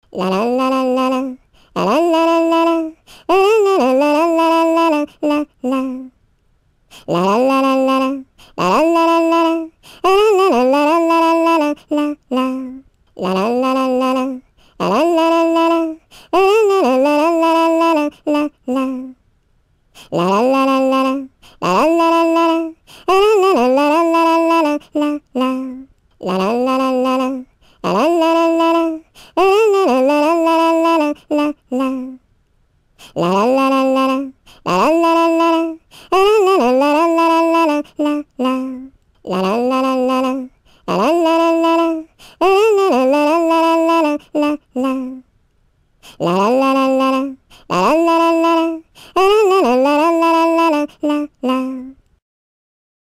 La la la la la la. La la la la la la. La la la la la la la la. La la la la la la. La la la la la. La la la la la la la la. La la la la la la. La la la la la la. La la la la la la la la. La la la la la la. La la la la la. La la la la la la la la. La la la la la la. La la la la la la. La la la la la la la la. La la la la la la. La la la la la la. La la la la la la la la. La la la la